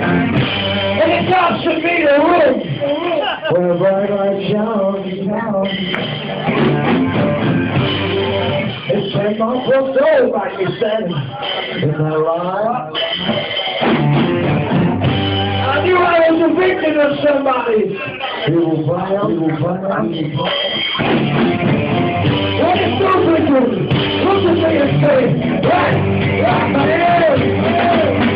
And it God should be the room where bright light shines. It's 10 months or so, like you said. Is that right? I knew I was a victim of somebody. He will fire. What is those victims? Look at me and say, right, my head.